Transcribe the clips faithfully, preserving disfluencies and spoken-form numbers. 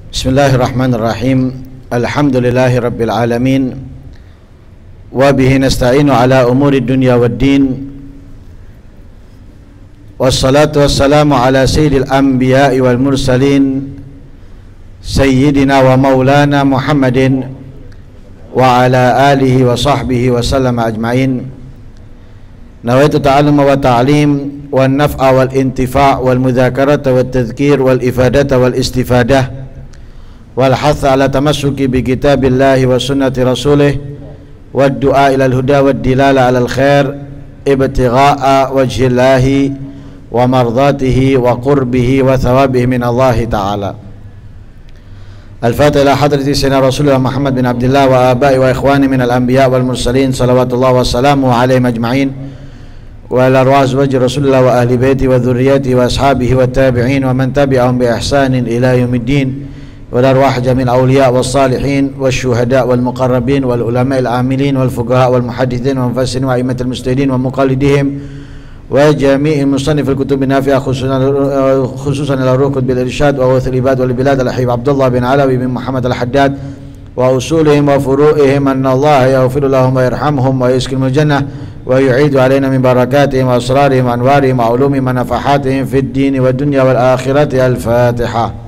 Bismillahirrahmanirrahim. Alhamdulillahi rabbil alamin. Wa bihi nasta'inu ala umuri dunya waddin. Wassalatu wassalamu ala sayyidil anbiya'i wal mursalin, sayyidina wa maulana Muhammadin wa ala alihi wa sahbihi wa sallama ajma'in. Nawaitu ta'alluma wa ta'lim wa naf'a wal intifa' wal mudhakarata wal tadhkir wal ifadata wal istifadah wal hatha ala tamassuki bi kitabillahi wa sunnati rasulih wad du'a ila al-huda wad dilala ala al-khair ibtigha'a wajhillahi wa mardatihi wa qurbihi wa thawabihi min Allah ta'ala. Al-Fatiha ila hadrati sayyidina Rasulullah Muhammad bin Abdullah wa abai wa ikhwani min al-anbiya wal mursalin salawatullah wa salamu alaihim ajma'in wa ala arwah azwaji Rasulullah wa ahli baiti wa dhurriyyati wa ashabihi wa tabi'in wa man tabi'ahum bi ihsanin ila yaumiddin wa ala arwah jamil awliya was salihin was syuhada wal muqarrabin wal ulama al amilin wal fuqaha wal muhaddithin wa mufassirin wa a'immatul mujtahidin wa muqallidihim wa jami'il musannif al kutub nafi'ah khususan khususan al ruqud bil irsyad wa wathil ibad wal bilad al habib Abdullah bin Alawi bin Muhammad al Haddad wa usulihim wa furu'ihim anna Allah yaghfiru lahum wa yarhamhum wa yuskinul jannah wa yu'idu alaina min barakatihim wa asrarihim wa anwarihim wa ulumihim wa nafahatihim fid din wa dunya wal akhirati. Al-Fatihah.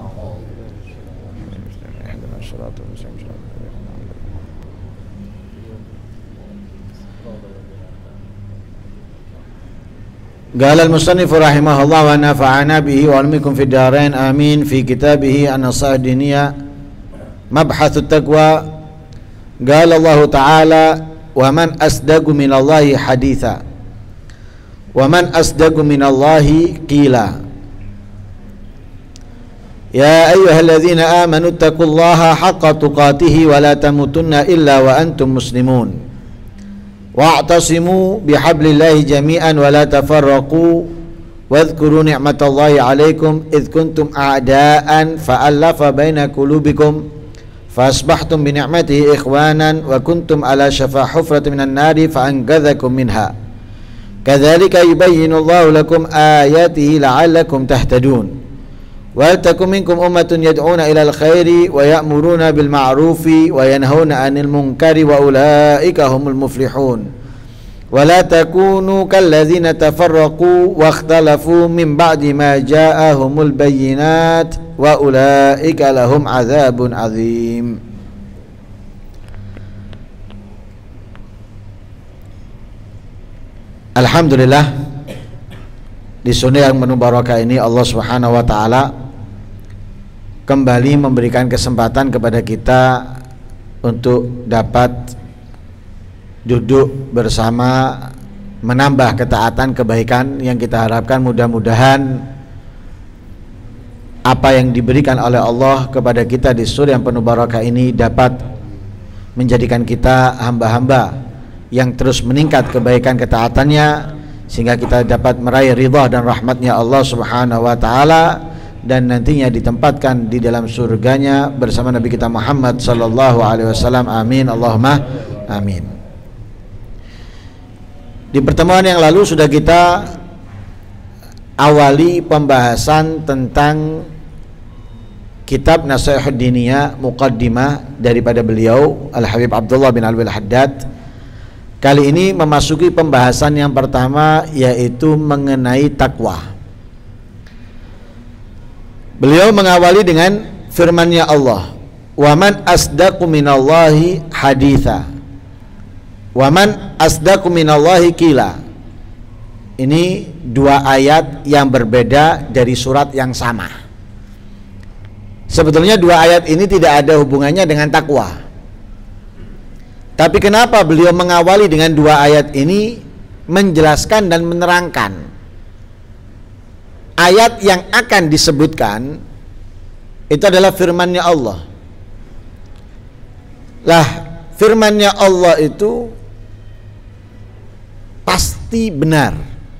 Qala al-musannif rahimahullah wa nafa'ana bihi wa almikum fid darain amin fi kitabihi an-nasa'ih diniyah mabhatsut taqwa. Qala Allah ta'ala wa man asdaqu minallahi haditha wa man asdaqu minallahi qila ya ayyuhalladzina amanu taqullaha haqqa tuqatih wa la tamutunna illa wa antum muslimun wa'tasimu bihablillahi jami'an wa la tafarraqu wadhkuru ni'matallahi 'alaikum idh kuntum a'da'an fa'alafa baina qulubikum fasbahtum bi ni'matihi ikhwanan wa kuntum ala shafa hufratin minan nari fa'anqadhakum minha kadzalika yubayyinu Allahu lakum ayatihi la'allakum tahtadun wa takum minkum ummatun yad'una ilal khairi wa ya'muruna bil ma'rufi wa yanhauna 'anil munkari wa ulaika humul muflihun wa la takunu kalladzina tafarraqu wa ikhtalafu min ba'di ma ja'ahumul bayyinat wa ulaika lahum 'adzabun 'adzim. Alhamdulillah, di sore yang penuh barakah ini Allah Subhanahu wa taala kembali memberikan kesempatan kepada kita untuk dapat duduk bersama menambah ketaatan kebaikan yang kita harapkan. Mudah-mudahan apa yang diberikan oleh Allah kepada kita di sore yang penuh barakah ini dapat menjadikan kita hamba-hamba yang terus meningkat kebaikan ketaatannya sehingga kita dapat meraih ridha dan rahmatnya Allah Subhanahu wa taala dan nantinya ditempatkan di dalam surganya bersama Nabi kita Muhammad sallallahu alaihi wasallam. Amin Allahumma amin. Di pertemuan yang lalu sudah kita awali pembahasan tentang kitab Nasa'ih Diniyah muqaddimah daripada beliau Al-Habib Abdullah bin Alwi Al-Haddad. Kali ini memasuki pembahasan yang pertama, yaitu mengenai takwa. Beliau mengawali dengan firman-Nya Allah, "Wa man asdaqu minallahi haditha." Wa man asdaqu minallahi qila. Ini dua ayat yang berbeda dari surat yang sama. Sebetulnya dua ayat ini tidak ada hubungannya dengan takwa. Tapi kenapa beliau mengawali dengan dua ayat ini, menjelaskan dan menerangkan ayat yang akan disebutkan itu adalah firman-Nya Allah. Lah, firman-Nya Allah itu pasti benar.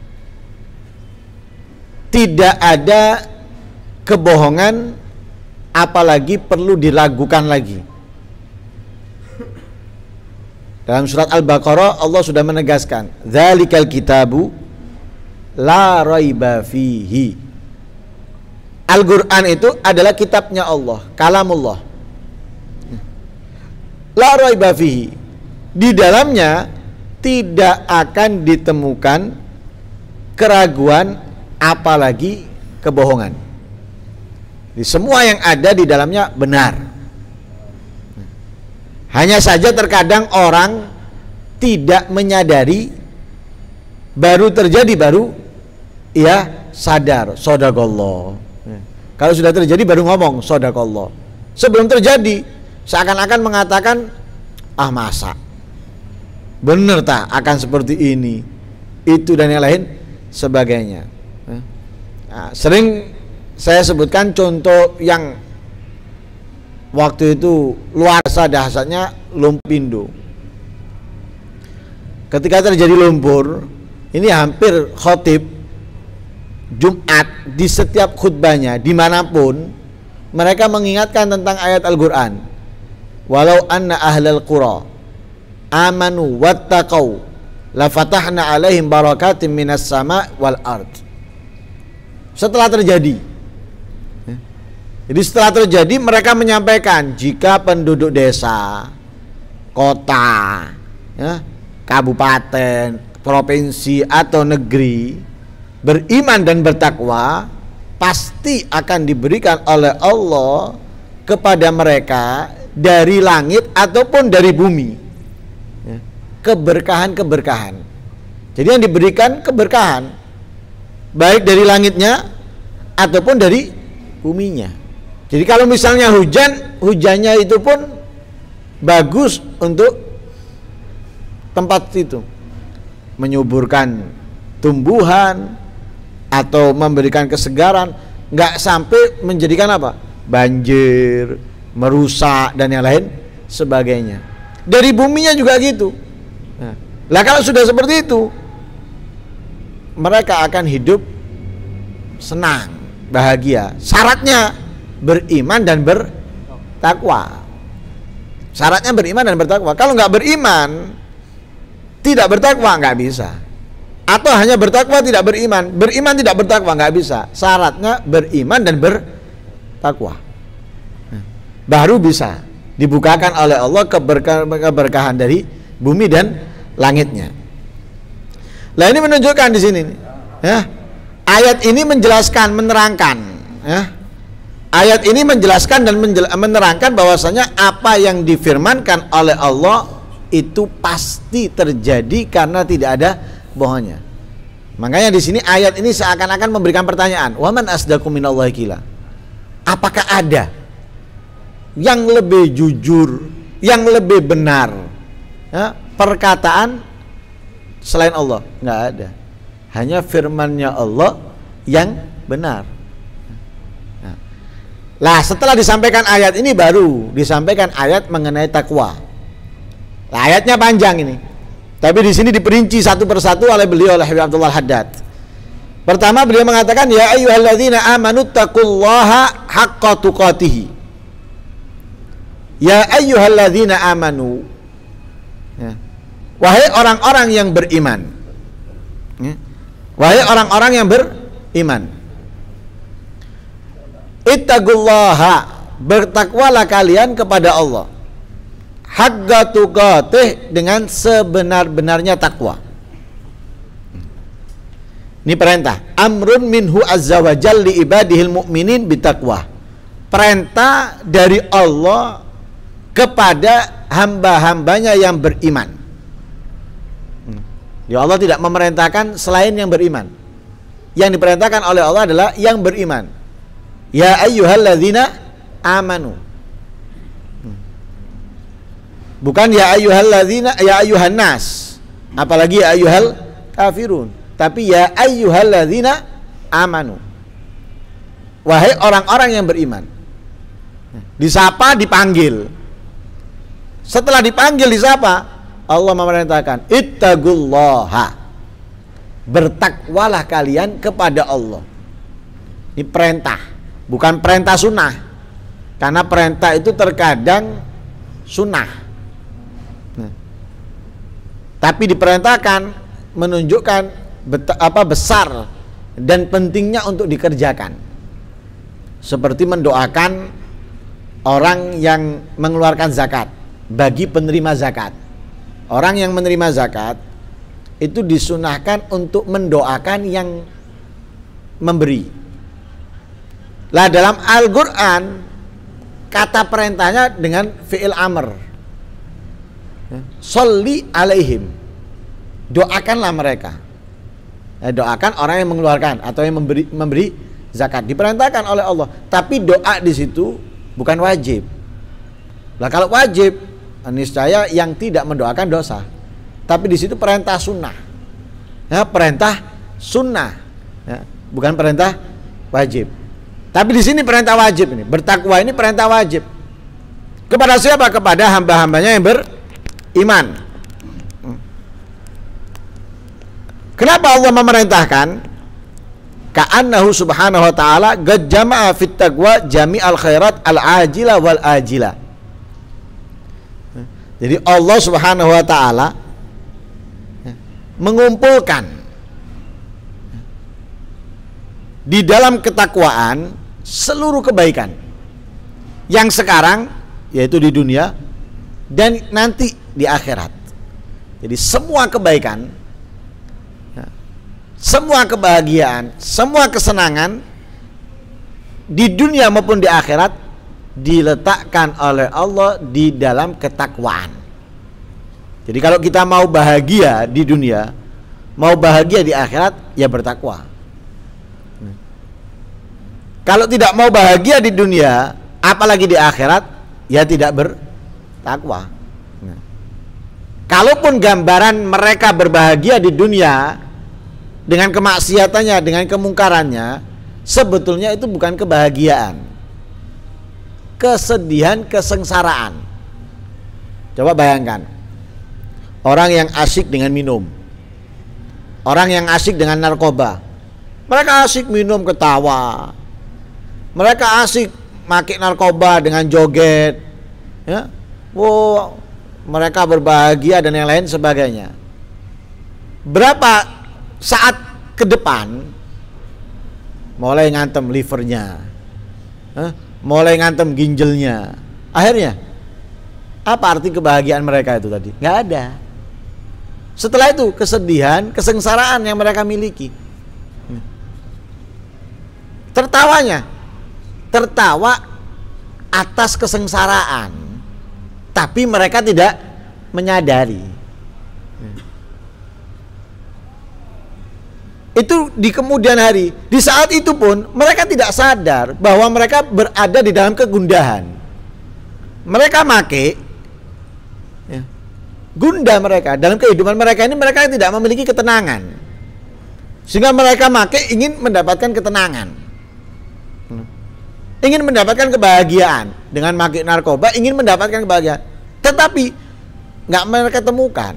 Tidak ada kebohongan, apalagi perlu diragukan lagi. Dalam surat Al-Baqarah Allah sudah menegaskan, "Dzalikal kitabu la raiba fihi." Al-Quran itu adalah kitabnya Allah, kalamullah. La raiba fihi. Di dalamnya tidak akan ditemukan keraguan apalagi kebohongan. Di semua yang ada di dalamnya benar. Hanya saja terkadang orang tidak menyadari, baru terjadi baru ia sadar, shadakallah. Kalau sudah terjadi baru ngomong shadakallah. Sebelum terjadi seakan-akan mengatakan, ah masa bener tak akan seperti ini, itu dan yang lain sebagainya. Nah, sering saya sebutkan contoh yang waktu itu luar biasa dahsyatnya, Lumpindo. Ketika terjadi lumpur, ini hampir khotib Jumat di setiap khutbahnya dimanapun mereka mengingatkan tentang ayat Al-Quran. Walau anna ahlal qura amanu wattaqau la fatahna alaihim barakatim minas sama wal ard. Setelah terjadi, jadi setelah terjadi mereka menyampaikan, jika penduduk desa, kota, ya, kabupaten, provinsi atau negeri beriman dan bertakwa, pasti akan diberikan oleh Allah kepada mereka dari langit ataupun dari bumi, ya, keberkahan-keberkahan. Jadi yang diberikan keberkahan baik dari langitnya ataupun dari buminya. Jadi kalau misalnya hujan, hujannya itu pun bagus untuk tempat itu, menyuburkan tumbuhan atau memberikan kesegaran, nggak sampai menjadikan apa? Banjir, merusak dan yang lain sebagainya. Dari buminya juga gitu. Nah, lah kalau sudah seperti itu, mereka akan hidup senang, bahagia. Syaratnya beriman dan bertakwa. Syaratnya beriman dan bertakwa. Kalau nggak beriman, tidak bertakwa, nggak bisa. Atau hanya bertakwa tidak beriman, beriman tidak bertakwa, nggak bisa. Syaratnya beriman dan bertakwa, baru bisa dibukakan oleh Allah keberkah, keberkahan dari bumi dan langitnya. Nah ini menunjukkan di sini, ya, ayat ini menjelaskan, menerangkan, ya, ayat ini menjelaskan dan menjel, menerangkan bahwasanya apa yang difirmankan oleh Allah itu pasti terjadi karena tidak ada bohongnya. Makanya di sini ayat ini seakan-akan memberikan pertanyaan, waman asdaqu minallahi qila. Apakah ada yang lebih jujur, yang lebih benar, ya, perkataan selain Allah? Nggak ada. Hanya firmannya Allah yang benar. Nah, lah setelah disampaikan ayat ini baru disampaikan ayat mengenai takwa. Nah, ayatnya panjang ini, tapi di sini diperinci satu persatu oleh beliau, oleh Habib Abdullah Haddad. Pertama beliau mengatakan, ya ayyuhalladzina amanu taqullaha haqqa tuqatih. Ya ayyuhalladzina amanu, ya, wahai orang-orang yang beriman, ya, wahai orang-orang yang beriman, ittaqullaha, bertakwalah kalian kepada Allah, haqqa tuqatih, dengan sebenar-benarnya takwa. Ini perintah, amrun minhu azza wa jalla li ibadihil mu'minin bitaqwa. Perintah dari Allah kepada hamba-hambanya yang beriman. Ya, Allah tidak memerintahkan selain yang beriman. Yang diperintahkan oleh Allah adalah yang beriman. Ya ayyuhalladzina amanu. Bukan ya ayyuhalladzina, ya ayyuhan nas, apalagi ya ayyuhal kafirun, tapi ya ayyuhalladzina amanu, wahai orang-orang yang beriman. Disapa, dipanggil. Setelah dipanggil, disapa, Allah memerintahkan ittaqullaha, bertakwalah kalian kepada Allah. Ini perintah, bukan perintah sunnah, karena perintah itu terkadang sunnah, tapi diperintahkan menunjukkan bet, apa besar dan pentingnya untuk dikerjakan. seperti mendoakan orang yang mengeluarkan zakat bagi penerima zakat. Orang yang menerima zakat itu disunahkan untuk mendoakan yang memberi. Lah dalam Al-Quran kata perintahnya dengan fi'il amr, sholli alaihim, doakanlah mereka. Ya, doakan orang yang mengeluarkan atau yang memberi, memberi zakat, diperintahkan oleh Allah. Tapi doa di situ bukan wajib. Lah kalau wajib, niscaya yang tidak mendoakan dosa. Tapi di situ perintah sunnah, ya, perintah sunnah, ya, bukan perintah wajib. Tapi di sini perintah wajib ini, bertakwa ini perintah wajib. Kepada siapa? Kepada hamba-hambanya yang beriman. Kenapa Allah memerintahkan? Ka'annahu subhanahu wa ta'ala qad jama'a fit taqwa jami'al khairat al-ajila wal ajila. Jadi Allah subhanahu wa ta'ala mengumpulkan di dalam ketakwaan seluruh kebaikan yang sekarang, yaitu di dunia, dan nanti di akhirat. Jadi semua kebaikan, semua kebahagiaan, semua kesenangan di dunia maupun di akhirat diletakkan oleh Allah di dalam ketakwaan. Jadi kalau kita mau bahagia di dunia, mau bahagia di akhirat, ya bertakwa. Kalau tidak mau bahagia di dunia, apalagi di akhirat, ya tidak bertakwa. Nah, kalaupun gambaran mereka berbahagia di dunia dengan kemaksiatannya, dengan kemungkarannya, sebetulnya itu bukan kebahagiaan, kesedihan, kesengsaraan. Coba bayangkan, orang yang asyik dengan minum, orang yang asyik dengan narkoba, mereka asyik minum ketawa, mereka asik pakai narkoba dengan joget, ya, wow, mereka berbahagia dan yang lain sebagainya. Berapa saat ke depan mulai ngantem livernya, eh, mulai ngantem ginjalnya, akhirnya apa arti kebahagiaan mereka itu tadi? Nggak ada. Setelah itu kesedihan, kesengsaraan yang mereka miliki. Tertawanya, tertawa atas kesengsaraan, tapi mereka tidak menyadari. Itu di kemudian hari. Di saat itu pun mereka tidak sadar bahwa mereka berada di dalam kegundahan. Mereka make, ya, gundah mereka dalam kehidupan mereka ini. Mereka tidak memiliki ketenangan, sehingga mereka make ingin mendapatkan ketenangan, ingin mendapatkan kebahagiaan dengan make narkoba, ingin mendapatkan kebahagiaan, tetapi nggak mereka temukan.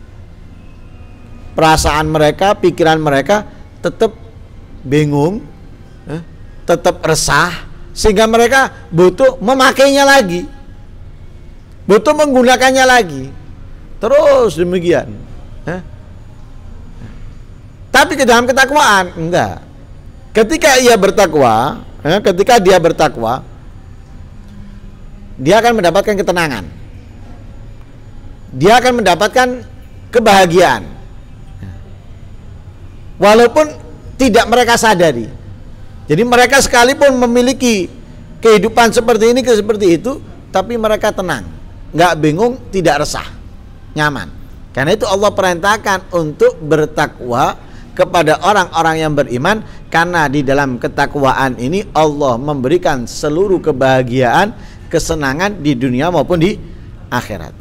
Perasaan mereka, pikiran mereka tetap bingung, eh, tetap resah, sehingga mereka butuh memakainya lagi, butuh menggunakannya lagi, terus demikian. Eh. Tapi ke dalam ketakwaan enggak. Ketika ia bertakwa, eh, ketika dia bertakwa, dia akan mendapatkan ketenangan, dia akan mendapatkan kebahagiaan. Walaupun tidak mereka sadari. Jadi mereka sekalipun memiliki kehidupan seperti ini, seperti itu, tapi mereka tenang, nggak bingung, tidak resah, nyaman. Karena itu Allah perintahkan untuk bertakwa kepada orang-orang yang beriman, karena di dalam ketakwaan ini Allah memberikan seluruh kebahagiaan, kesenangan di dunia maupun di akhirat.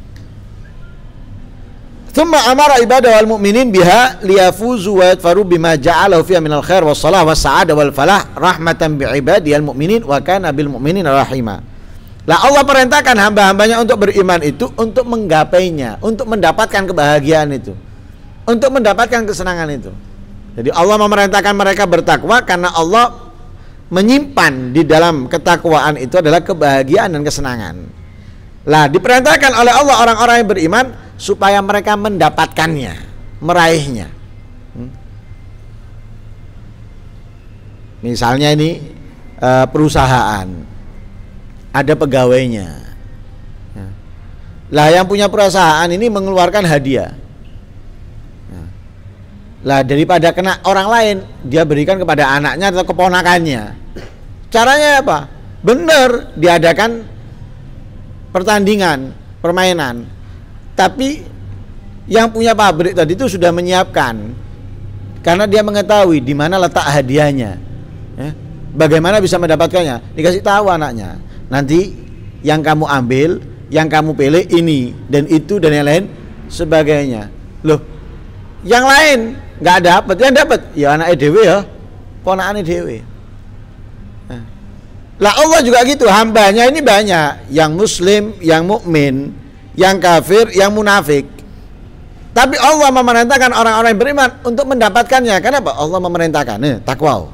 Tsumma amara ibadah wal mu'minin biha liyafuzu wa yadfaru bima ja'alahu fiha minal khair was salah was sa'adah wal falah rahmatan bi ibadiyal mu'minin wa kana bil mu'minina rahima. Lah Allah perintahkan hamba-hambanya untuk beriman itu untuk menggapainya, untuk mendapatkan kebahagiaan itu, untuk mendapatkan kesenangan itu. Jadi Allah memerintahkan mereka bertakwa karena Allah menyimpan di dalam ketakwaan itu adalah kebahagiaan dan kesenangan. Lah diperintahkan oleh Allah orang-orang yang beriman supaya mereka mendapatkannya, meraihnya. hmm. Misalnya ini uh, perusahaan, ada pegawainya. Ya. Lah yang punya perusahaan ini mengeluarkan hadiah. Ya. Lah daripada kena orang lain, dia berikan kepada anaknya atau keponakannya. Caranya apa? Benar, diadakan pertandingan, permainan. Tapi yang punya pabrik tadi itu sudah menyiapkan, karena dia mengetahui di mana letak hadiahnya, ya. Bagaimana bisa mendapatkannya? Dikasih tahu anaknya, nanti yang kamu ambil, yang kamu pilih ini dan itu dan yang lain sebagainya. Loh, yang lain nggak dapat, yang dapat ya anak dewe ya, ponakane dewe. Nah. Lah Allah juga gitu, hambanya ini banyak, yang muslim, yang mukmin, yang kafir, yang munafik. Tapi Allah memerintahkan orang-orang yang beriman untuk mendapatkannya. Kenapa? Allah memerintahkan. Nih, takwa.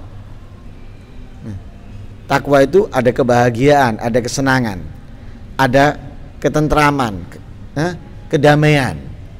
Takwa itu ada kebahagiaan, ada kesenangan, ada ketentraman, kedamaian.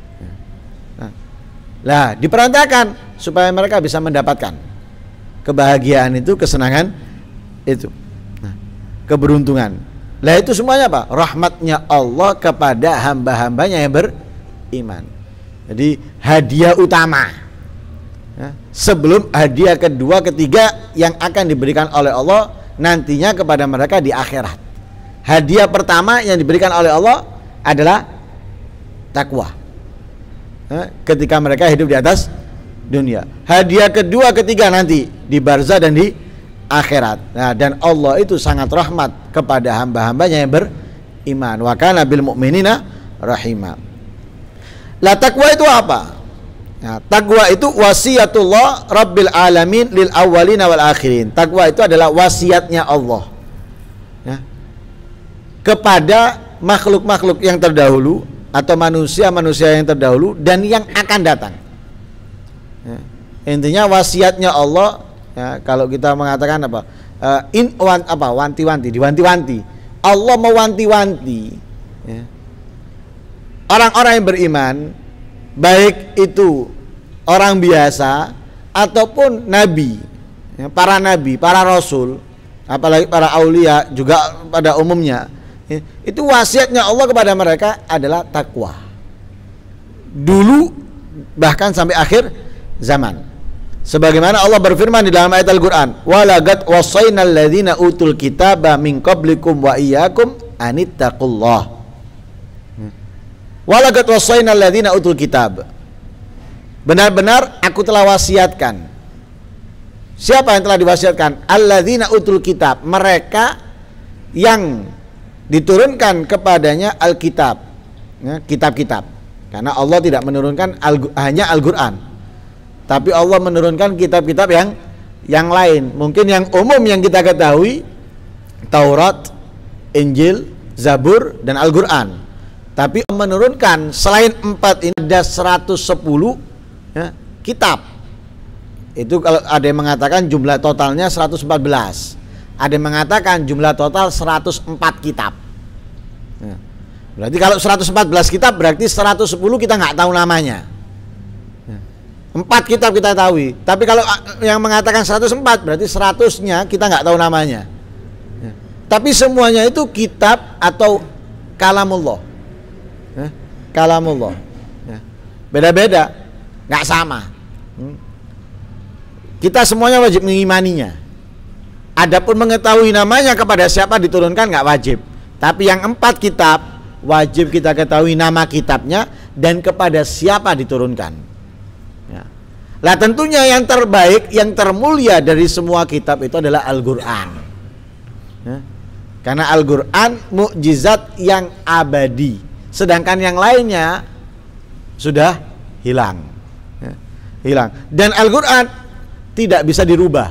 Lah, diperintahkan supaya mereka bisa mendapatkan kebahagiaan itu, kesenangan itu, keberuntungan. Lah itu semuanya apa? Rahmatnya Allah kepada hamba-hambanya yang beriman. Jadi hadiah utama, ya, sebelum hadiah kedua, ketiga yang akan diberikan oleh Allah nantinya kepada mereka di akhirat. Hadiah pertama yang diberikan oleh Allah adalah takwa, ya, ketika mereka hidup di atas dunia. Hadiah kedua, ketiga nanti di barzah dan di akhirat. Nah, dan Allah itu sangat rahmat kepada hamba-hambanya yang beriman. Wa kana bil mu'minina rahimah. Lah takwa itu apa? Nah, takwa itu wasiatullah Rabbil alamin lil awwalina wal akhirin. Takwa itu adalah wasiatnya Allah, ya, kepada makhluk-makhluk yang terdahulu atau manusia-manusia yang terdahulu dan yang akan datang. Ya. Intinya wasiatnya Allah, ya, kalau kita mengatakan apa? Uh, in wan, apa? Wanti-wanti, diwanti-wanti. Allah mewanti-wanti, ya, orang-orang yang beriman, baik itu orang biasa ataupun nabi, ya, para nabi, para rasul, apalagi para aulia juga pada umumnya, ya, itu wasiatnya Allah kepada mereka adalah takwa. Dulu bahkan sampai akhir zaman. Sebagaimana Allah berfirman di dalam ayat Al-Qur'an, "Walaqad wassaynal ladzina utul kitaba min qablikum wa iyyakum anittaqullah." Walaqad wassaynal ladzina utul kitab. Benar-benar aku telah wasiatkan. Siapa yang telah diwasiatkan? Alladzina utul kitab, mereka yang diturunkan kepadanya Alkitab, ya, kitab-kitab. Karena Allah tidak menurunkan al, hanya Al-Qur'an, tapi Allah menurunkan kitab-kitab yang yang lain. Mungkin yang umum yang kita ketahui Taurat, Injil, Zabur dan Al-Qur'an. Tapi menurunkan selain empat ini ada seratus sepuluh, ya, kitab. Itu kalau ada yang mengatakan jumlah totalnya seratus empat belas, ada yang mengatakan jumlah total seratus empat kitab, ya. Berarti kalau seratus empat belas kitab berarti seratus sepuluh kita nggak tahu namanya, ya. Empat kitab kita tahu. Tapi kalau yang mengatakan seratus empat berarti seratusnya kita nggak tahu namanya, ya. Tapi semuanya itu kitab atau kalamullah, ya, kalamullah, ya. Beda-beda, nggak sama. hmm. Kita semuanya wajib mengimaninya. Adapun mengetahui namanya kepada siapa diturunkan nggak wajib. Tapi yang empat kitab wajib kita ketahui nama kitabnya dan kepada siapa diturunkan, ya. Lah tentunya yang terbaik, yang termulia dari semua kitab itu adalah Al-Qur'an, ya. Karena Al-Qur'an mukjizat yang abadi, sedangkan yang lainnya sudah hilang, ya, hilang. Dan Al-Qur'an tidak bisa dirubah,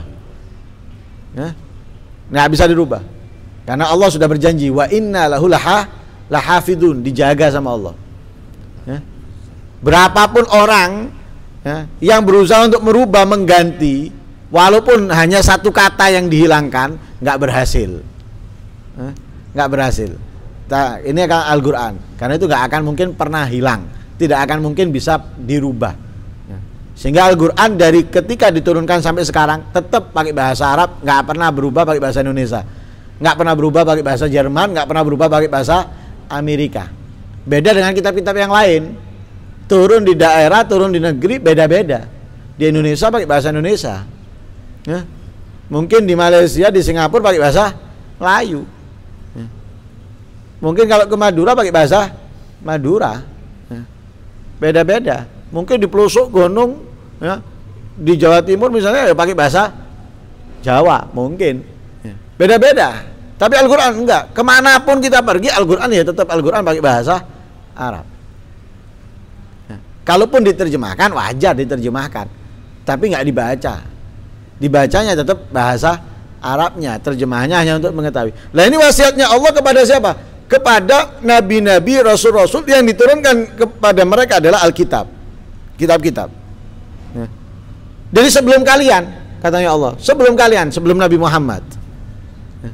ya, nggak bisa dirubah, karena Allah sudah berjanji wa inna lahu laha lahafidun, dijaga sama Allah, ya. Berapapun orang, ya, yang berusaha untuk merubah, mengganti, walaupun hanya satu kata yang dihilangkan, nggak berhasil, ya, nggak berhasil. Nah, ini akan Al-Qur'an, karena itu nggak akan mungkin pernah hilang, tidak akan mungkin bisa dirubah, ya. Sehingga Al-Quran dari ketika diturunkan sampai sekarang tetap pakai bahasa Arab, nggak pernah berubah pakai bahasa Indonesia, nggak pernah berubah pakai bahasa Jerman, nggak pernah berubah pakai bahasa Amerika. Beda dengan kitab-kitab yang lain, turun di daerah, turun di negeri beda-beda. Di Indonesia pakai bahasa Indonesia, ya. Mungkin di Malaysia, di Singapura pakai bahasa Melayu, ya. Mungkin kalau ke Madura pakai bahasa Madura, ya. Beda-beda. Mungkin di pelosok gunung, ya, di Jawa Timur misalnya ya pakai bahasa Jawa, mungkin, ya. Beda-beda. Tapi Al-Quran enggak. Kemanapun kita pergi, Al-Quran ya tetap Al-Quran pakai bahasa Arab. Ya. Kalaupun diterjemahkan, wajar diterjemahkan, tapi nggak dibaca. Dibacanya tetap bahasa Arabnya, terjemahannya hanya untuk mengetahui. Nah, ini wasiatnya Allah kepada siapa? Kepada nabi-nabi, rasul-rasul yang diturunkan kepada mereka adalah Alkitab, kitab-kitab. Ya. Jadi sebelum kalian, katanya Allah, sebelum kalian, sebelum Nabi Muhammad. Ya.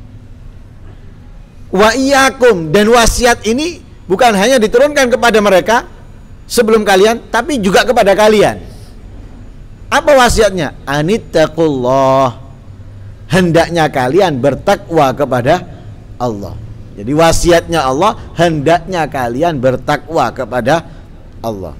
Wa iyyakum, dan wasiat ini bukan hanya diturunkan kepada mereka sebelum kalian, tapi juga kepada kalian. Apa wasiatnya? Anittaqullah, hendaknya kalian bertakwa kepada Allah. Jadi wasiatnya Allah, hendaknya kalian bertakwa kepada Allah.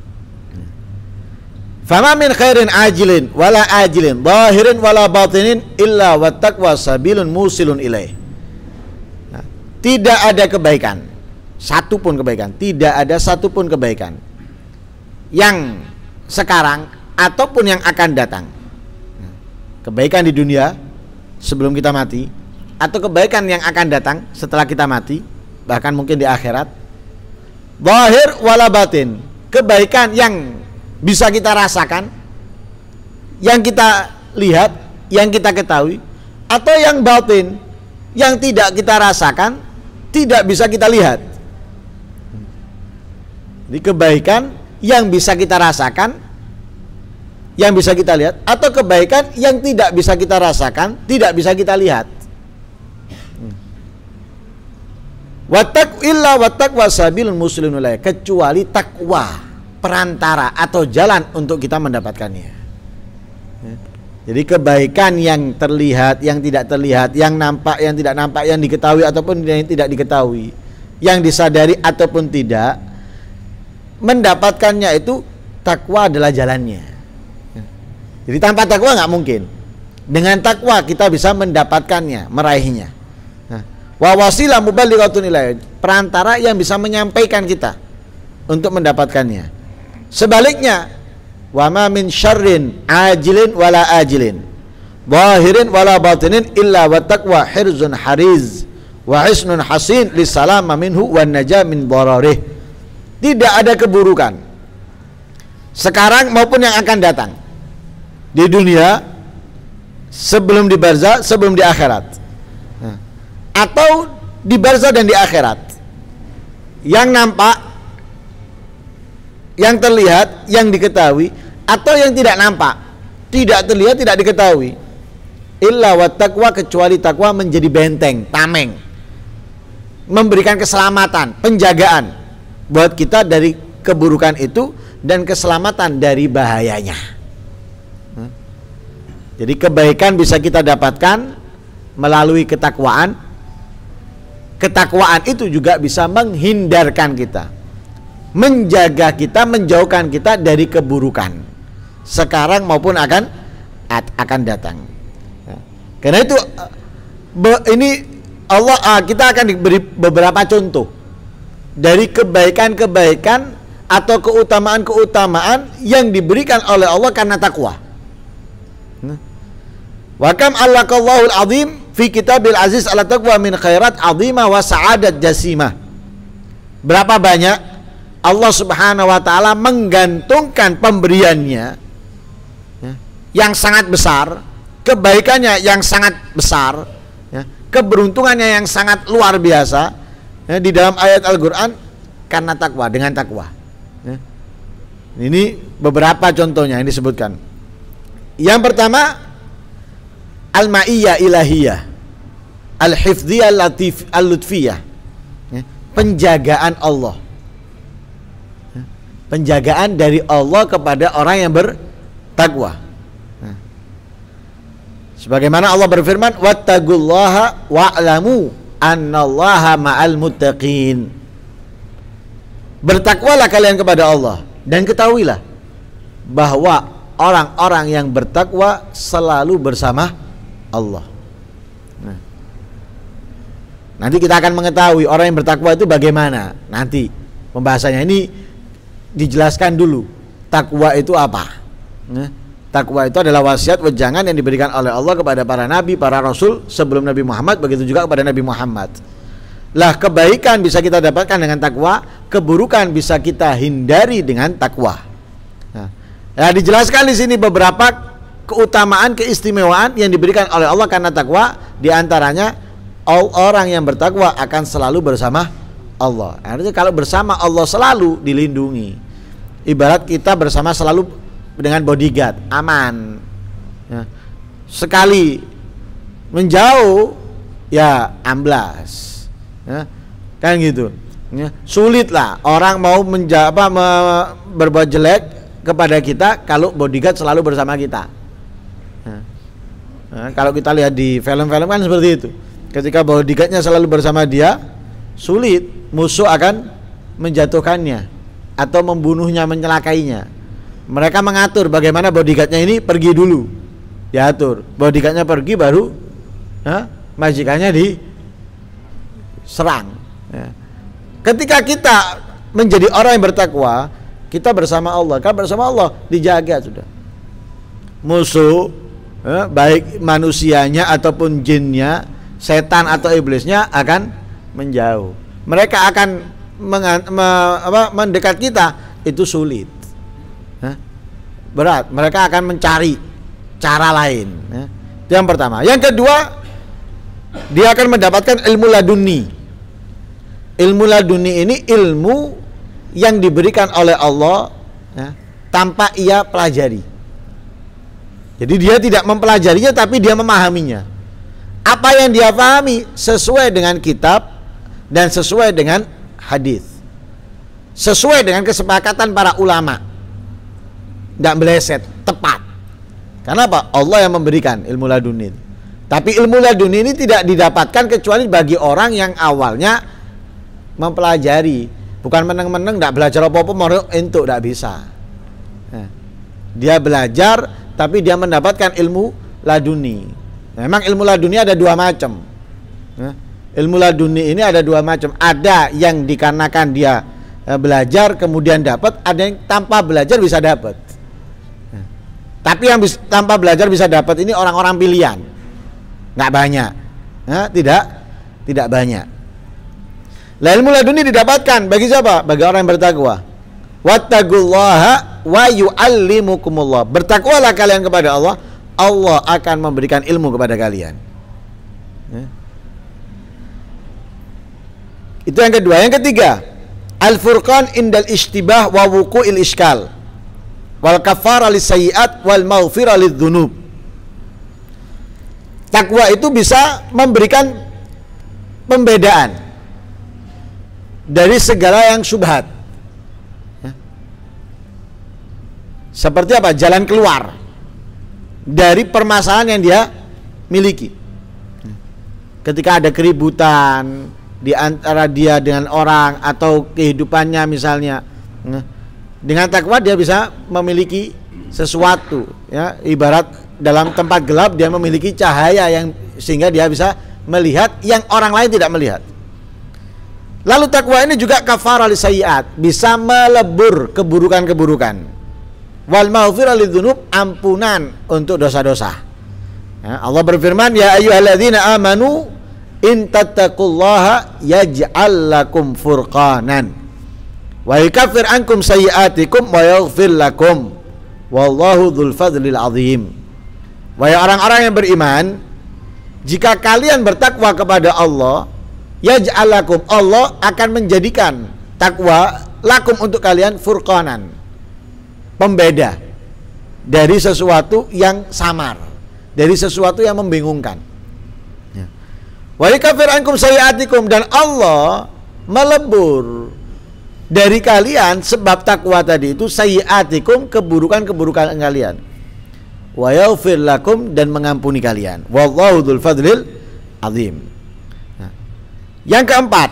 Fama min khairin ajilin wala ajilin, zahirin wala batinin, illa wattaqwa sabilun musilun ilaih. Nah, tidak ada kebaikan, satu pun kebaikan, tidak ada satu pun kebaikan yang sekarang ataupun yang akan datang. Kebaikan di dunia sebelum kita mati, atau kebaikan yang akan datang setelah kita mati, bahkan mungkin di akhirat. Zahir wala batin, kebaikan yang bisa kita rasakan, yang kita lihat, yang kita ketahui, atau yang batin, yang tidak kita rasakan, tidak bisa kita lihat. Jadi kebaikan yang bisa kita rasakan, yang bisa kita lihat, atau kebaikan yang tidak bisa kita rasakan, tidak bisa kita lihat. Wattaq illa wattaqwa sabilun muslimun ilaih, kecuali takwa, perantara atau jalan untuk kita mendapatkannya. Jadi kebaikan yang terlihat, yang tidak terlihat, yang nampak, yang tidak nampak, yang diketahui ataupun yang tidak diketahui, yang disadari ataupun tidak, mendapatkannya itu takwa adalah jalannya. Jadi tanpa takwa nggak mungkin. Dengan takwa kita bisa mendapatkannya, meraihnya. Wa wasilah mubalighatun ilaih, perantara yang bisa menyampaikan kita untuk mendapatkannya. Sebaliknya, wa ma min syarrin ajilin wala ajilin, zahirin wala batinin, illa wa taqwa hirzun hariz wa hisnun hasin lisalama minhu wan najah min dararih. Tidak ada keburukan sekarang maupun yang akan datang di dunia, sebelum di barzah, sebelum di akhirat, atau di barzah dan di akhirat, yang nampak, yang terlihat, yang diketahui, atau yang tidak nampak, tidak terlihat, tidak diketahui. Illa wa taqwa, kecuali takwa menjadi benteng, tameng, memberikan keselamatan, penjagaan buat kita dari keburukan itu dan keselamatan dari bahayanya. Jadi kebaikan bisa kita dapatkan melalui ketakwaan. Ketakwaan itu juga bisa menghindarkan kita, menjaga kita, menjauhkan kita dari keburukan sekarang maupun akan akan datang. Karena itu ini Allah, kita akan diberi beberapa contoh dari kebaikan-kebaikan atau keutamaan-keutamaan yang diberikan oleh Allah karena takwa. Wa kam allaqallahul azim fi kitabil aziz ala taqwa min khairat azimah wa sa'adat jasimah. Berapa banyak Allah Subhanahu wa taala menggantungkan pemberiannya ya, yang sangat besar, kebaikannya yang sangat besar, ya, keberuntungannya yang sangat luar biasa, ya, di dalam ayat Al-Qur'an karena takwa, dengan takwa. Ya. Ini beberapa contohnya yang disebutkan. Yang pertama, al-ma'iyyah ilahiyah, al-hifdhiyah latif al-lutfiyah, ya, penjagaan Allah, ya, penjagaan dari Allah kepada orang yang bertakwa. Nah, sebagaimana Allah berfirman, wattaqullaha wa'lamu annallaha ma'al muttaqin. Bertakwalah kalian kepada Allah dan ketahuilah bahwa orang-orang yang bertakwa selalu bersama Allah. Nah, nanti kita akan mengetahui orang yang bertakwa itu bagaimana. Nanti pembahasannya ini dijelaskan dulu. Takwa itu apa? Nah, takwa itu adalah wasiat wejangan yang diberikan oleh Allah kepada para nabi, para rasul sebelum Nabi Muhammad, begitu juga kepada Nabi Muhammad. Lah, kebaikan bisa kita dapatkan dengan takwa, keburukan bisa kita hindari dengan takwa. Nah, ya dijelaskan di sini beberapa keutamaan, keistimewaan yang diberikan oleh Allah karena takwa. Di antaranya, orang yang bertakwa akan selalu bersama Allah. Artinya kalau bersama Allah selalu dilindungi. Ibarat kita bersama selalu dengan bodyguard, aman. Ya. Sekali menjauh, ya amblas. Ya, kan gitu. Ya, sulit lah orang mau menja apa, me, berbuat jelek kepada kita kalau bodyguard selalu bersama kita. Ya. Nah, kalau kita lihat di film-film kan seperti itu. Ketika bodyguardnya selalu bersama dia, sulit musuh akan menjatuhkannya atau membunuhnya, mencelakainya. Mereka mengatur bagaimana bodyguardnya ini pergi dulu, diatur. Bodyguardnya pergi baru, ya, majikannya di serang. Ya. Ketika kita menjadi orang yang bertakwa, kita bersama Allah. Kalau bersama Allah dijaga sudah. Musuh, ya, baik manusianya ataupun jinnya, setan atau iblisnya akan menjauh. Mereka akan mengan, me, apa, mendekat kita itu sulit. Ya. Berat. Mereka akan mencari cara lain. Ya. Itu yang pertama. Yang kedua, dia akan mendapatkan ilmu laduni. Ilmu laduni ini ilmu yang diberikan oleh Allah, ya, tanpa ia pelajari. Jadi dia tidak mempelajarinya, tapi dia memahaminya. Apa yang dia pahami sesuai dengan kitab dan sesuai dengan hadis, sesuai dengan kesepakatan para ulama, tidak meleset, tepat. Karena apa? Allah yang memberikan ilmu laduni. Tapi ilmu laduni ini tidak didapatkan kecuali bagi orang yang awalnya mempelajari, bukan meneng-meneng tidak belajar apa-apa mau entuk, tidak bisa. Nah, dia belajar tapi dia mendapatkan ilmu laduni. Memang ilmu laduni ada dua macam. Nah, ilmu laduni ini ada dua macam. Ada yang dikarenakan dia eh, belajar kemudian dapat, ada yang tanpa belajar bisa dapat. Nah, tapi yang bis, tanpa belajar bisa dapat ini orang-orang pilihan, nggak banyak. Nah, tidak, tidak banyak. Lah, ilmu laduni didapatkan bagi siapa? Bagi orang yang bertakwa. Wattaqullaha wa yu'allimukumullah. Bertakwalah kalian kepada Allah, Allah akan memberikan ilmu kepada kalian. Ya. Itu yang kedua. Yang ketiga, al-furqan indal ishtibah wa wuqu'il iskal wal kafara lisayyi'at wal maghfirah lidzunub. Takwa itu bisa memberikan pembedaan dari segala yang syubhat. Ya. Seperti apa? Jalan keluar dari permasalahan yang dia miliki. Ketika ada keributan di antara dia dengan orang atau kehidupannya misalnya, ya, dengan takwa dia bisa memiliki sesuatu, ya, ibarat dalam tempat gelap dia memiliki cahaya yang sehingga dia bisa melihat yang orang lain tidak melihat. Lalu takwa ini juga kafarah lisayyi'at, bisa melebur keburukan-keburukan. Wal maghfirah lidzunub, ampunan untuk dosa-dosa. Ya, Allah berfirman, ya ayyuhalladzina amanu in tattaqullaha yaj'al lakum furqanan wa yukaffir ankum sayyi'atikum wa yaghfir lakum wallahu dzul fadlil azim. Wahai orang-orang yang beriman, jika kalian bertakwa kepada Allah, yaj'al lakum, Allah akan menjadikan takwa lakum untuk kalian furqanan, pembeda dari sesuatu yang samar, dari sesuatu yang membingungkan. Wa yukaffir ankum sayyi'atikum, dan Allah melebur dari kalian sebab takwa tadi itu sayyiatikum, keburukan-keburukan kalian, wa yaghfir lakum, dan mengampuni kalian, wallahu dzul fadlil azim. Nah, yang keempat,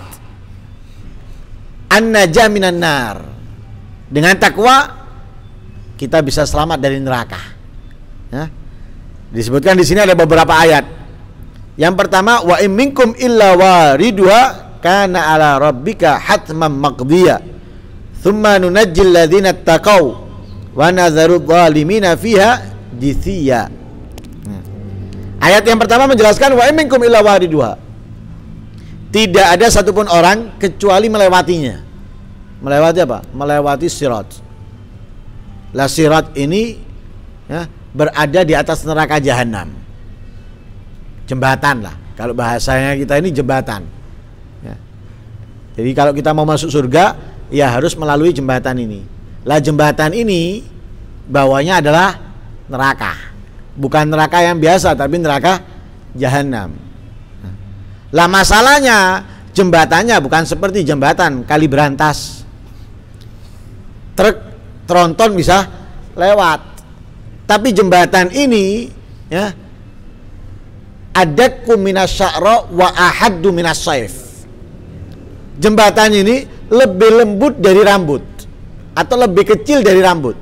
an-najah minan nar. Dengan takwa kita bisa selamat dari neraka. Ya. Disebutkan di sini ada beberapa ayat. Yang pertama, wa in minkum illa wariduha kana ala rabbika hatman maqdiya thumma nunajjil ladzina taqaw wa nadzaru dhalimina fiha jithiya. Ayat yang pertama menjelaskan wa in minkum illa wariduha. Tidak ada satupun orang kecuali melewatinya. Melewati apa? Melewati sirat. Lah sirat ini ya, berada di atas neraka jahanam. Jembatan lah, kalau bahasanya kita ini jembatan ya. Jadi kalau kita mau masuk surga ya harus melalui jembatan ini. Lah jembatan ini bawahnya adalah neraka, bukan neraka yang biasa tapi neraka jahanam. Lah masalahnya jembatannya bukan seperti jembatan kali berantas, truk tronton bisa lewat, tapi jembatan ini ya adakku minas sya'ra wa ahaddu minas saif. Jembatan ini lebih lembut dari rambut atau lebih kecil dari rambut.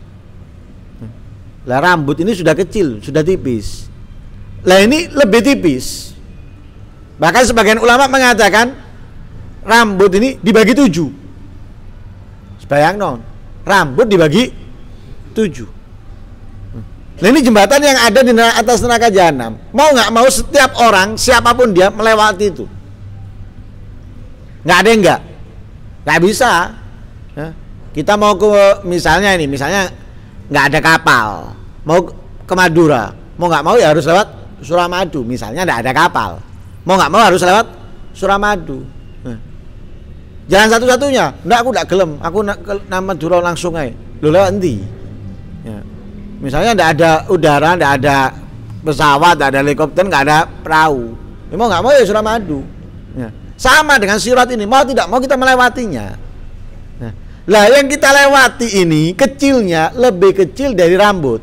Lah rambut ini sudah kecil, sudah tipis. Lah ini lebih tipis. Bahkan sebagian ulama mengatakan rambut ini dibagi tujuh. Sebayang non, rambut dibagi tujuh. Nah ini jembatan yang ada di atas neraka jahanam. Mau nggak mau setiap orang, siapapun dia melewati itu. Nggak ada yang nggak, nggak bisa. Ya. Kita mau ke misalnya ini, misalnya nggak ada kapal, mau ke Madura, mau nggak mau ya harus lewat Suramadu. Misalnya nggak ada kapal, mau nggak mau harus lewat Suramadu. Nah. Jalan satu-satunya, nggak aku nggak gelem, aku nak ke Madura langsung aja. Lu lewat nanti. Ya. Misalnya tidak ada udara, tidak ada pesawat, tidak ada helikopter, nggak ada perahu. Ya, mau nggak mau ya Suramadu. Ya. Sama dengan sirat ini, mau tidak mau kita melewatinya. Ya. Lah yang kita lewati ini kecilnya lebih kecil dari rambut.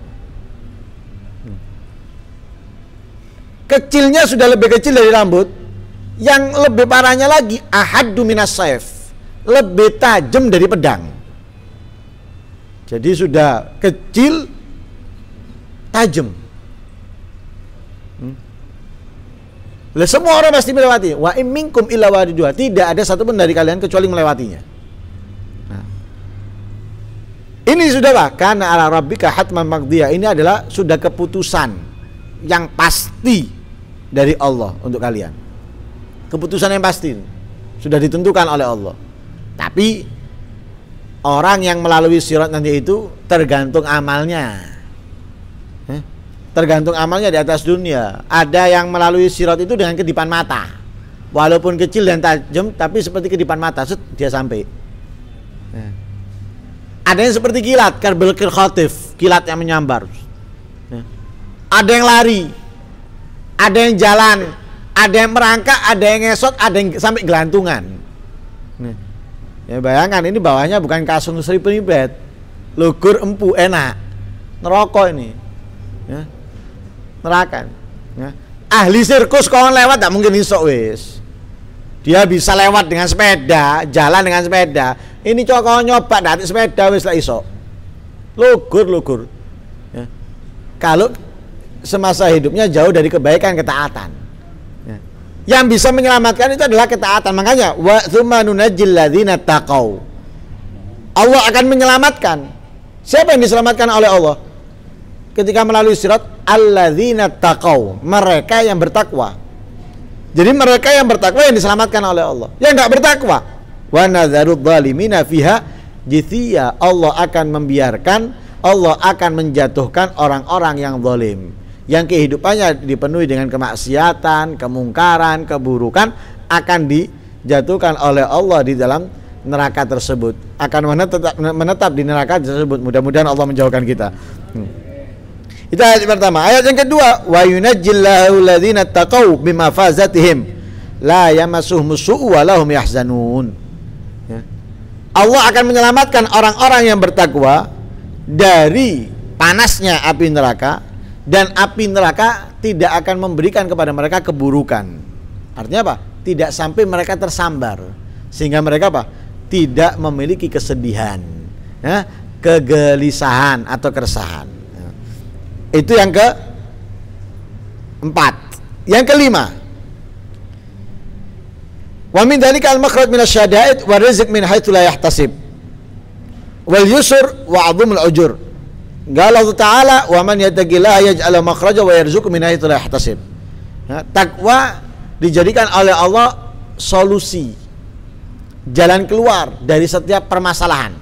Kecilnya sudah lebih kecil dari rambut. Yang lebih parahnya lagi, ahaddu minas saif, lebih tajam dari pedang. Jadi sudah kecil, tajam. Hmm. Lah semua orang pasti melewati. Wa in minkum illa wariduha. Tidak ada satupun dari kalian kecuali melewatinya. Nah. Ini sudah lah, karena ala rabbika hatman maqdiya. Ini adalah sudah keputusan yang pasti dari Allah untuk kalian. Keputusan yang pasti sudah ditentukan oleh Allah. Tapi orang yang melalui sirat nanti itu tergantung amalnya. eh? Tergantung amalnya di atas dunia. Ada yang melalui sirat itu dengan kedipan mata, walaupun kecil dan tajam, tapi seperti kedipan mata, set, dia sampai. eh. Ada yang seperti kilat, karbel khatif, kilat yang menyambar. eh. Ada yang lari, ada yang jalan, ada yang merangkak, ada yang ngesot, ada yang sampai gelantungan. eh. Ya bayangkan ini bawahnya bukan kasung Sri Penibet, lugur empu enak, neraka ini, ya. Neraka. Ya. Ahli sirkus kawan lewat tak mungkin isok wis. Dia bisa lewat dengan sepeda, jalan dengan sepeda. Ini cowok nyoba dari sepeda wis lah isok. Lugur lugur. Ya. Kalau semasa hidupnya jauh dari kebaikan ketaatan. Yang bisa menyelamatkan itu adalah ketaatan. Makanya wa tsumma nunajjil ladzina taqau. Allah akan menyelamatkan. Siapa yang diselamatkan oleh Allah? Ketika melalui sirat, alladzina taqau, mereka yang bertakwa. Jadi mereka yang bertakwa yang diselamatkan oleh Allah. Yang enggak bertakwa, wa nadzarudz zalimina fiha jithiya. Allah akan membiarkan, Allah akan menjatuhkan orang-orang yang zalim, yang kehidupannya dipenuhi dengan kemaksiatan, kemungkaran, keburukan, akan dijatuhkan oleh Allah di dalam neraka tersebut, akan menetap, menetap di neraka tersebut. Mudah-mudahan Allah menjauhkan kita. hmm. Itu ayat pertama. Ayat yang kedua, wa yunajjillahu alladzina taqaw bimafazatihim la yamassuhum su'u wa lahum yahzanun. Ya. Allah akan menyelamatkan orang-orang yang bertakwa dari panasnya api neraka, dan api neraka tidak akan memberikan kepada mereka keburukan. Artinya apa? Tidak sampai mereka tersambar, sehingga mereka apa? Tidak memiliki kesedihan, ya, kegelisahan atau keresahan. Itu yang keempat. Yang kelima, wa min dzalika al-makhraj min asy-syada'id wa rizq min haitsu la yahtasib wal yusr wa 'azimul ujur. Qala Allah Ta'ala wa man yattaqillaha yaj'al makhraja wa yarzuqhu min haitsu la yahtasib. Takwa dijadikan oleh Allah solusi, jalan keluar dari setiap permasalahan.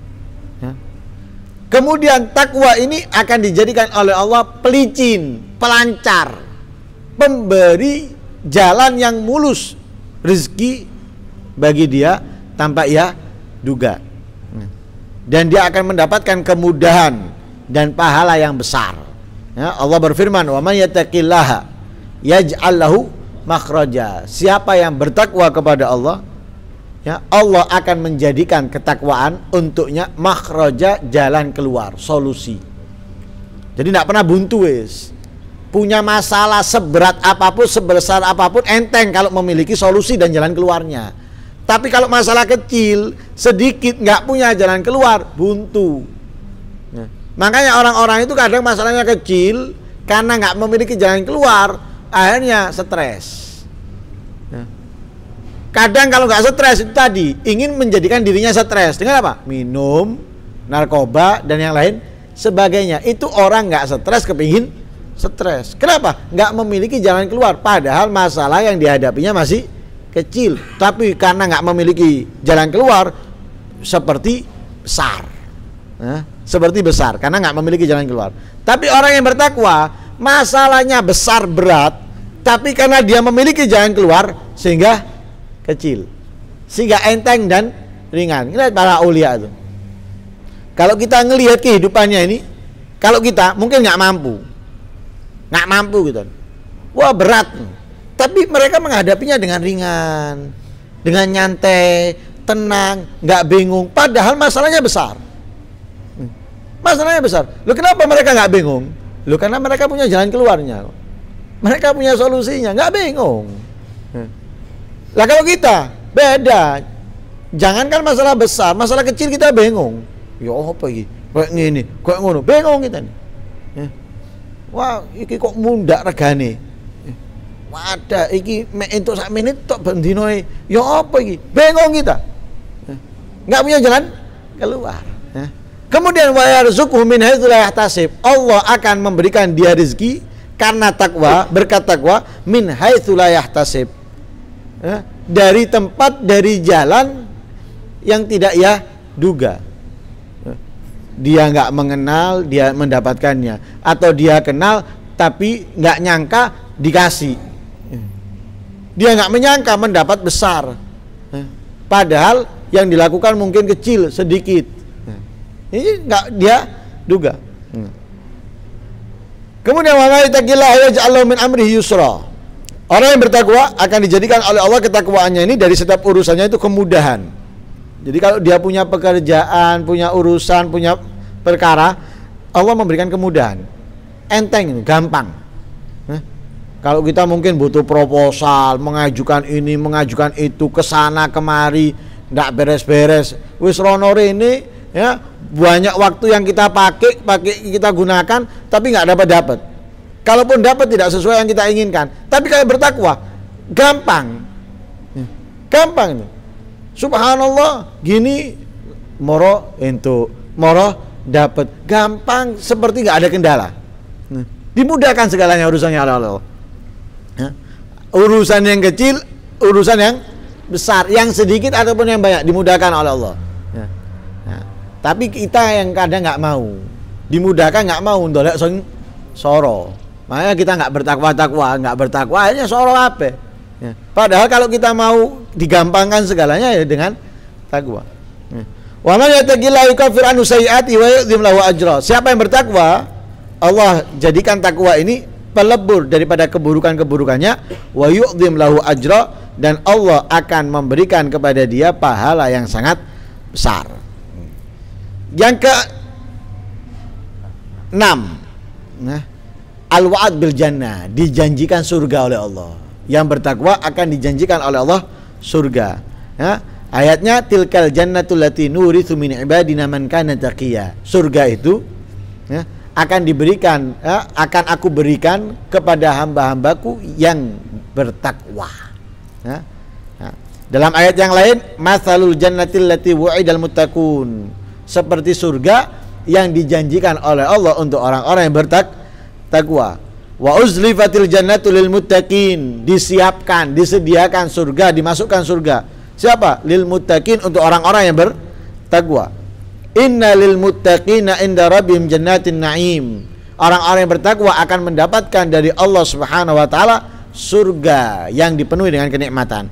Kemudian takwa ini akan dijadikan oleh Allah pelicin, pelancar, pemberi jalan yang mulus rezeki bagi dia tanpa ia duga, dan dia akan mendapatkan kemudahan dan pahala yang besar. Ya, Allah berfirman, wa may yattaqillaha yaj'al lahu makhraja. Siapa yang bertakwa kepada Allah, ya, Allah akan menjadikan ketakwaan untuknya makhraja, jalan keluar, solusi. Jadi tidak pernah buntu, wis. Punya masalah seberat apapun, sebesar apapun, enteng kalau memiliki solusi dan jalan keluarnya. Tapi kalau masalah kecil, sedikit, nggak punya jalan keluar, buntu. Ya. Makanya orang-orang itu kadang masalahnya kecil, karena nggak memiliki jalan keluar, akhirnya stres. Ya. Kadang kalau nggak stres itu tadi, ingin menjadikan dirinya stres dengan apa? Minum, narkoba, dan yang lain sebagainya. Itu orang nggak stres kepingin stres. Kenapa? Nggak memiliki jalan keluar. Padahal masalah yang dihadapinya masih kecil, tapi karena nggak memiliki jalan keluar, seperti besar. Nah, seperti besar karena nggak memiliki jalan keluar. Tapi orang yang bertakwa, masalahnya besar berat, tapi karena dia memiliki jalan keluar sehingga kecil, sehingga enteng dan ringan. Lihat para aulia itu. Kalau kita ngelihat kehidupannya ini, kalau kita mungkin nggak mampu, nggak mampu gitu, wah berat. Tapi mereka menghadapinya dengan ringan, dengan nyantai, tenang, nggak bingung. Padahal masalahnya besar. Masalahnya besar. Loh, kenapa mereka nggak bingung? Loh, karena mereka punya jalan keluarnya. Mereka punya solusinya, nggak bingung. Lah kalau kita beda. Jangankan masalah besar, masalah kecil kita bingung. Ya apa iki? Kayak ngene, kayak ngono. Bingung kita nih. Wah, iki kok mundak regane. Wadah, iki mek entuk sak menit tok bendinoe. Ya apa iki? Bingung kita. Nggak punya jalan keluar. Kemudian wa yarzuqhu min haitsu la yahtasib. Allah akan memberikan dia rezeki karena takwa, berkat takwa, min haitsu la yahtasib. Ya, dari tempat, dari jalan yang tidak ia duga. Dia nggak mengenal, dia mendapatkannya, atau dia kenal tapi nggak nyangka dikasih. Dia nggak menyangka mendapat besar, padahal yang dilakukan mungkin kecil, sedikit. Ini nggak dia duga. Kemudian wa may yattaqillaha yaj'al lahu min amrihi yusra. Orang yang bertakwa akan dijadikan oleh Allah ketakwaannya ini dari setiap urusannya itu kemudahan. Jadi kalau dia punya pekerjaan, punya urusan, punya perkara, Allah memberikan kemudahan. Enteng itu, gampang. Nah, kalau kita mungkin butuh proposal, mengajukan ini, mengajukan itu, kesana kemari, ndak beres-beres. Wis rono rene, ya, banyak waktu yang kita pakai, pakai kita gunakan, tapi nggak dapat dapat. Kalaupun dapat tidak sesuai yang kita inginkan. Tapi kalau bertakwa, gampang, gampang itu. Subhanallah, gini moro ento, moro dapat, gampang, seperti nggak ada kendala. Dimudahkan segalanya urusannya oleh Allah. Urusan yang kecil, urusan yang besar, yang sedikit ataupun yang banyak dimudahkan oleh Allah. Nah, tapi kita yang kadang nggak mau, dimudahkan nggak mau, ndolek sing soro. Makanya kita nggak bertakwa-takwa, nggak bertakwa, akhirnya soro apa? Ya. Padahal kalau kita mau digampangkan segalanya ya dengan takwa. Wa man yattaqillaha yukaffir anhu sayyi'ati wa yu'dhim lahu ajra. Siapa yang bertakwa, Allah jadikan takwa ini pelebur daripada keburukan-keburukannya, wa yu'dhim lahu ajra, dan Allah akan memberikan kepada dia pahala yang sangat besar. Yang ke enam, nah, al-wa'ad bil jannah, dijanjikan surga oleh Allah. Yang bertakwa akan dijanjikan oleh Allah surga. Ya, ayatnya tilkal jannatul lati nurithu min ibadina man kana taqiyya. Surga itu ya, akan diberikan, ya, akan aku berikan kepada hamba-hambaku yang bertakwa. Ya. Ya. Dalam ayat yang lain, matsalul jannatil lati wu'idal muttaqun, seperti surga yang dijanjikan oleh Allah untuk orang-orang yang bertakwa. Wa uzlifatil jannatu lil muttaqin, disiapkan, disediakan surga, dimasukkan surga. Siapa? Lil muttaqin, untuk orang-orang yang bertakwa. Inna lil muttaqina inda rabbihim jannatin na'im. Orang-orang yang bertakwa akan mendapatkan dari Allah Subhanahu wa taala surga yang dipenuhi dengan kenikmatan.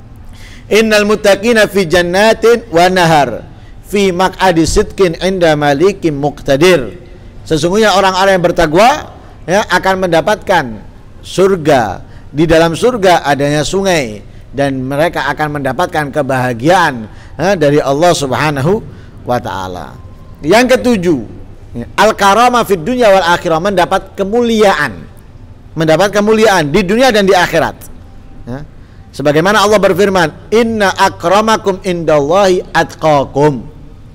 Innal muttaqina fi jannatin wa nahar fi maq'adi sidqin inda malikim muqtadir. Sesungguhnya orang-orang yang bertakwa ya, akan mendapatkan surga. Di dalam surga adanya sungai, dan mereka akan mendapatkan kebahagiaan ya, dari Allah Subhanahu wa ta'ala. Yang ketujuh, ya, al-karama fid dunya wal akhirah, mendapat kemuliaan. Mendapat kemuliaan di dunia dan di akhirat. Ya. Sebagaimana Allah berfirman, inna akramakum indallahi atqakum.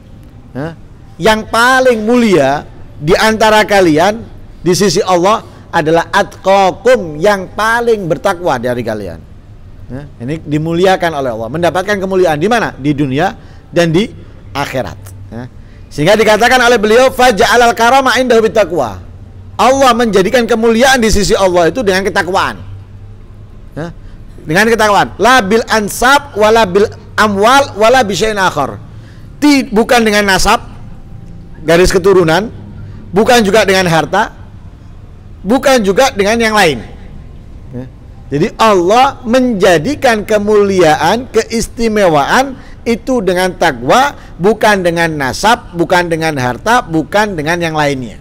Ya. Yang paling mulia di antara kalian di sisi Allah adalah atqakum, yang paling bertakwa dari kalian. Ya. Ini dimuliakan oleh Allah, mendapatkan kemuliaan di mana? Di dunia dan di akhirat. Ya. Sehingga dikatakan oleh beliau, faja'alal karama indahu bittaqwa. Allah menjadikan kemuliaan di sisi Allah itu dengan ketakwaan. Ya. Dengan ketakwaan. La bil ansab wala bil amwal wala bisyai'in akhar. Bukan dengan nasab, garis keturunan, bukan juga dengan harta, bukan juga dengan yang lain. Ya. Jadi Allah menjadikan kemuliaan, keistimewaan itu dengan takwa, bukan dengan nasab, bukan dengan harta, bukan dengan yang lainnya.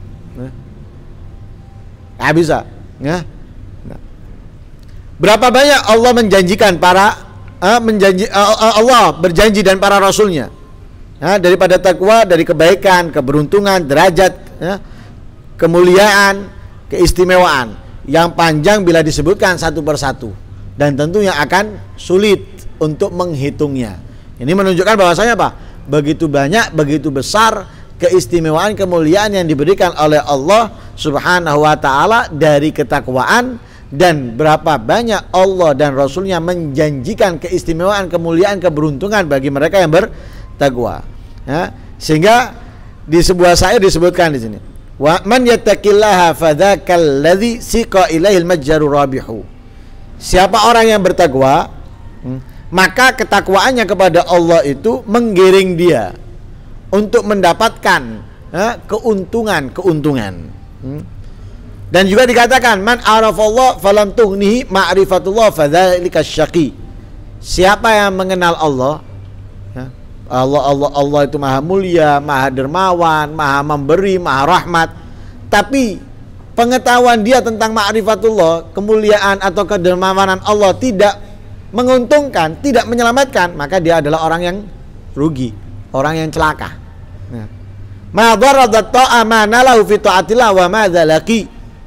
Nah, bisa ya. Nah. Berapa banyak Allah menjanjikan para uh, menjanji uh, Allah berjanji dan para rasulnya ya, daripada takwa, dari kebaikan, keberuntungan, derajat ya, kemuliaan, keistimewaan yang panjang bila disebutkan satu persatu, dan tentunya akan sulit untuk menghitungnya. Ini menunjukkan bahwasanya apa? Begitu banyak, begitu besar keistimewaan, kemuliaan yang diberikan oleh Allah Subhanahu wa ta'ala dari ketakwaan, dan berapa banyak Allah dan Rasulnya menjanjikan keistimewaan, kemuliaan, keberuntungan bagi mereka yang bertakwa. Ya, sehingga di sebuah syair disebutkan di sini, wa man yattaqillaha fadzakal ladzi siqa ilaihil majjaru rabihu. Siapa orang yang bertakwa, maka ketakwaannya kepada Allah itu menggiring dia untuk mendapatkan ya, keuntungan-keuntungan. Hmm. Dan juga dikatakan, man arafallah falam tughnihi ma'rifatullah fadzalika syaqi. Siapa yang mengenal Allah, ya, Allah Allah Allah itu maha mulia, maha dermawan, maha memberi, maha rahmat, tapi pengetahuan dia tentang ma'rifatullah, kemuliaan atau kedermawanan Allah tidak menguntungkan, tidak menyelamatkan, maka dia adalah orang yang rugi, orang yang celaka. Ma daradat ta'a ma nalahu fi ta'atillah wa ma dzalaki.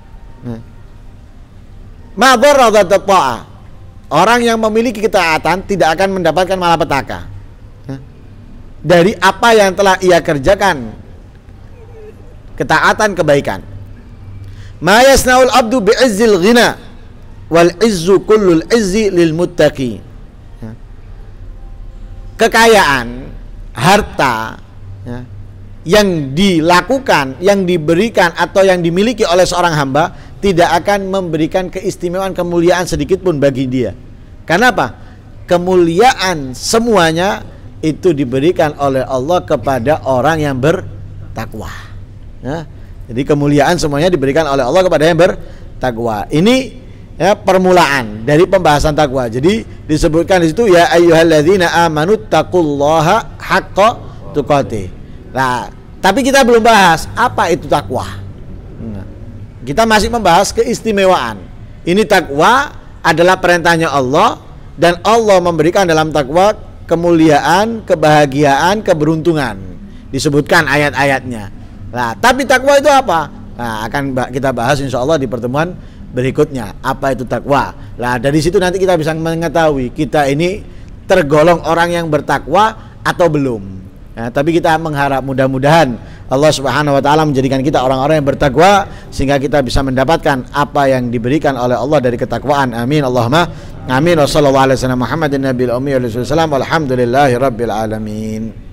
Ma daradat ta'a, orang yang memiliki ketaatan tidak akan mendapatkan malapetaka dari apa yang telah ia kerjakan, ketaatan, kebaikan. Ma yasnaul abdu bi'izzil ghina wal izzu kullul izzi lil muttaqi. Kekayaan, harta ya, yang dilakukan, yang diberikan atau yang dimiliki oleh seorang hamba tidak akan memberikan keistimewaan, kemuliaan sedikit pun bagi dia. Karena apa? Kemuliaan semuanya itu diberikan oleh Allah kepada orang yang bertakwa. Ya, jadi kemuliaan semuanya diberikan oleh Allah kepada yang bertakwa. Ini ya, permulaan dari pembahasan takwa. Jadi disebutkan di situ, ya ayyuhalladzina amanu taqullaha haqqa tuqatih. Nah, tapi kita belum bahas apa itu takwa. Nah, kita masih membahas keistimewaan. Ini takwa adalah perintahnya Allah, dan Allah memberikan dalam takwa kemuliaan, kebahagiaan, keberuntungan. Disebutkan ayat-ayatnya. Nah, tapi takwa itu apa? Nah, akan kita bahas insya Allah di pertemuan berikutnya. Apa itu takwa? Nah, dari situ nanti kita bisa mengetahui kita ini tergolong orang yang bertakwa atau belum. Nah, tapi kita mengharap mudah-mudahan Allah Subhanahu wa taala menjadikan kita orang-orang yang bertakwa sehingga kita bisa mendapatkan apa yang diberikan oleh Allah dari ketakwaan. Amin Allahumma amin. Wassallallahu alaihi wasallam Muhammadin nabiyil ummi wa alihi wasallam. Alhamdulillahirabbil alamin.